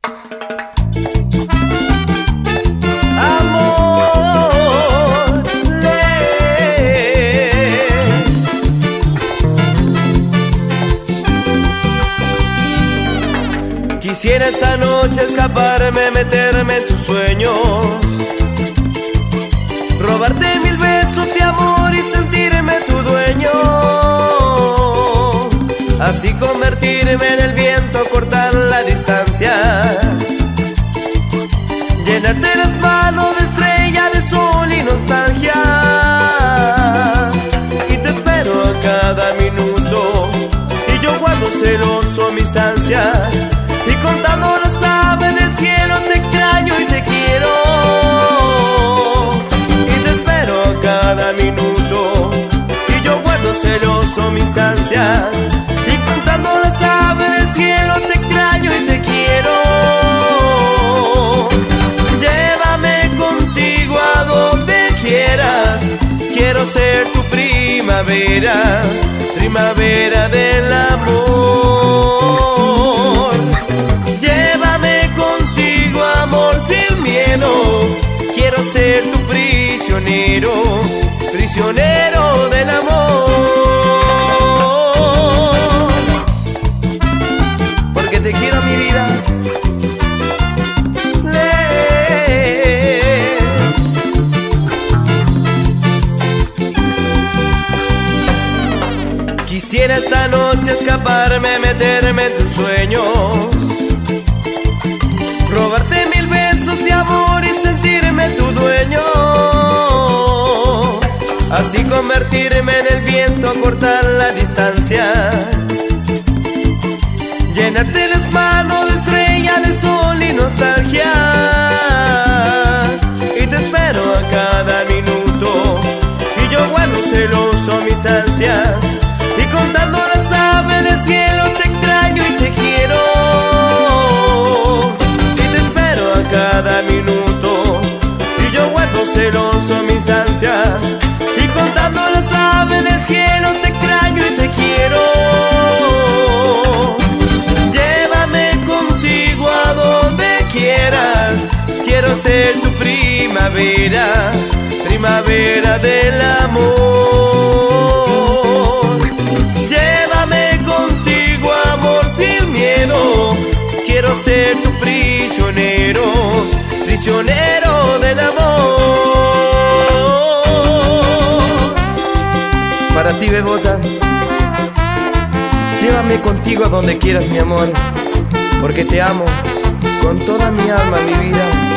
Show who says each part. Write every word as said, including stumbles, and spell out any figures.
Speaker 1: Quisiera esta noche escaparme, meterme en tus sueños, robarte mil besos de amor y sentirme tu dueño, así convertirme en el viento, cortar la distancia, llenarte las manos de estrella, de sol y nostalgia, y te espero a cada minuto, y yo guardo celoso mis ansias, y contando las aves del cielo te extraño y te quiero, y te espero a cada minuto, y yo guardo celoso mis ansias, y contando las aves del cielo te extraño y te quiero. Llévame contigo a donde quieras, quiero ser tu primavera, primavera del amor. Llévame contigo, amor, sin miedo, quiero ser tu prisionero, prisionero del amor. Porque te quiero, mi vida. Quisiera esta noche escaparme, meterme en tus sueños, robarte mil besos de amor y sentirme tu dueño, así convertirme en el viento, cortar la distancia, llenarte las manos de estrella, de sol y nostalgia, y te espero a cada minuto, y yo guardo celoso mis ansias, y contando las aves del cielo te extraño y te quiero, y te espero a cada minuto, y yo guardo celoso mis ansias, y contando las aves del cielo te extraño y te quiero. Llévame contigo a donde quieras, quiero ser tu primavera, primavera del amor. Llévame contigo, amor, sin miedo, quiero ser tu prisionero, prisionero del amor. Para ti, bebota, llévame contigo a donde quieras, mi amor, porque te amo con toda mi alma, mi vida.